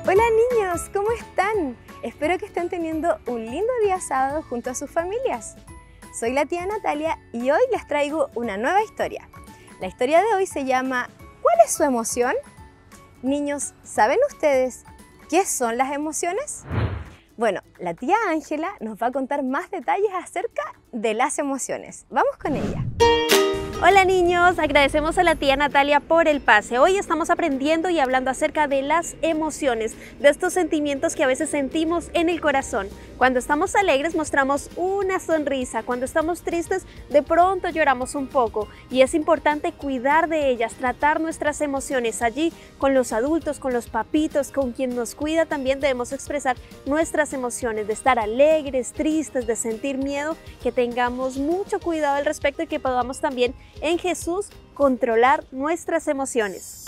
Hola niños, ¿cómo están? Espero que estén teniendo un lindo día sábado junto a sus familias. Soy la tía Natalia y hoy les traigo una nueva historia. La historia de hoy se llama ¿Cuál es su emoción? Niños, ¿saben ustedes qué son las emociones? Bueno, la tía Ángela nos va a contar más detalles acerca de las emociones. Vamos con ella. Hola niños, agradecemos a la tía Natalia por el pase. Hoy estamos aprendiendo y hablando acerca de las emociones, de estos sentimientos que a veces sentimos en el corazón. Cuando estamos alegres mostramos una sonrisa, cuando estamos tristes de pronto lloramos un poco y es importante cuidar de ellas, tratar nuestras emociones allí con los adultos, con los papitos, con quien nos cuida también debemos expresar nuestras emociones, de estar alegres, tristes, de sentir miedo, que tengamos mucho cuidado al respecto y que podamos también en Jesús controlar nuestras emociones.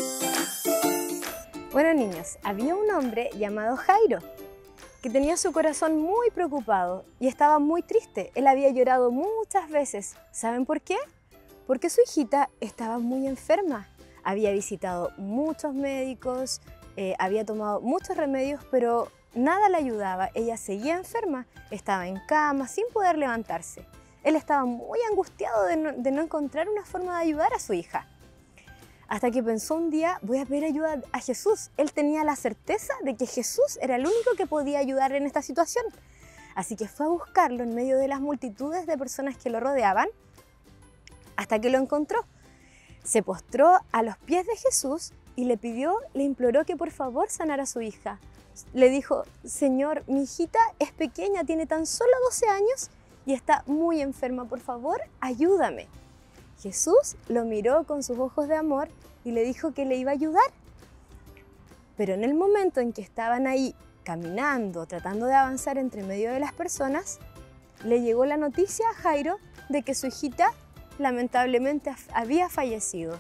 Bueno niños, había un hombre llamado Jairo que tenía su corazón muy preocupado y estaba muy triste. Él había llorado muchas veces. ¿Saben por qué? Porque su hijita estaba muy enferma. Había visitado muchos médicos, había tomado muchos remedios, pero nada le ayudaba. Ella seguía enferma, estaba en cama sin poder levantarse. Él estaba muy angustiado de no encontrar una forma de ayudar a su hija. Hasta que pensó un día, voy a pedir ayuda a Jesús. Él tenía la certeza de que Jesús era el único que podía ayudar en esta situación. Así que fue a buscarlo en medio de las multitudes de personas que lo rodeaban, hasta que lo encontró. Se postró a los pies de Jesús y le imploró que por favor sanara a su hija. Le dijo, Señor, mi hijita es pequeña, tiene tan solo 12 años y está muy enferma, por favor, ayúdame. Jesús lo miró con sus ojos de amor y le dijo que le iba a ayudar. Pero en el momento en que estaban ahí caminando, tratando de avanzar entre medio de las personas, le llegó la noticia a Jairo de que su hijita lamentablemente había fallecido.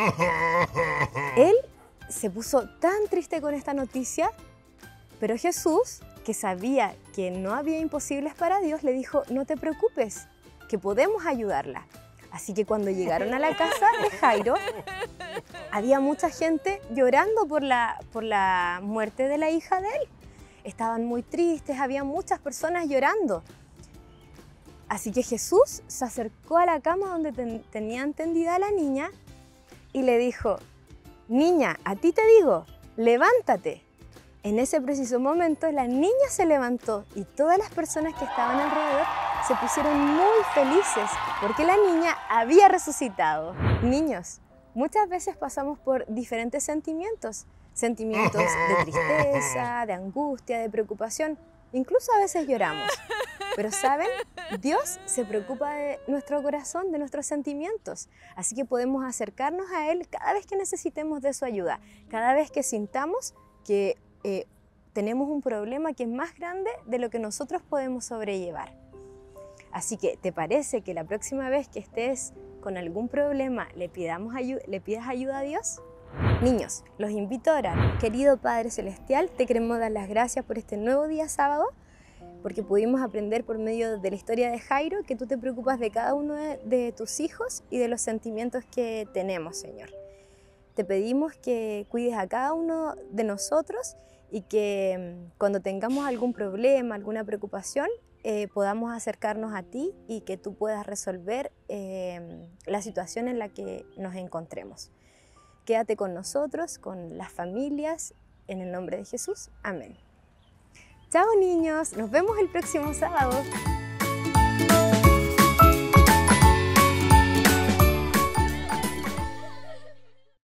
Él se puso tan triste con esta noticia, pero Jesús, que sabía que no había imposibles para Dios, le dijo, no te preocupes, que podemos ayudarla. Así que cuando llegaron a la casa de Jairo, había mucha gente llorando por la muerte de la hija de él. Estaban muy tristes, había muchas personas llorando. Así que Jesús se acercó a la cama donde tenían tendida a la niña y le dijo, niña, a ti te digo, levántate. En ese preciso momento la niña se levantó y todas las personas que estaban alrededor se pusieron muy felices porque la niña había resucitado. Niños, muchas veces pasamos por diferentes sentimientos de tristeza, de angustia, de preocupación, incluso a veces lloramos. Pero ¿saben? Dios se preocupa de nuestro corazón, de nuestros sentimientos, así que podemos acercarnos a Él cada vez que necesitemos de su ayuda, cada vez que sintamos que tenemos un problema que es más grande de lo que nosotros podemos sobrellevar. Así que, ¿te parece que la próxima vez que estés con algún problema le pidas ayuda a Dios? Niños, los invito a orar. Querido Padre Celestial, te queremos dar las gracias por este nuevo día sábado, porque pudimos aprender por medio de la historia de Jairo que tú te preocupas de cada uno de tus hijos y de los sentimientos que tenemos, Señor. Te pedimos que cuides a cada uno de nosotros y que cuando tengamos algún problema, alguna preocupación, podamos acercarnos a ti y que tú puedas resolver la situación en la que nos encontremos. Quédate con nosotros, con las familias, en el nombre de Jesús. Amén. Chao niños, nos vemos el próximo sábado.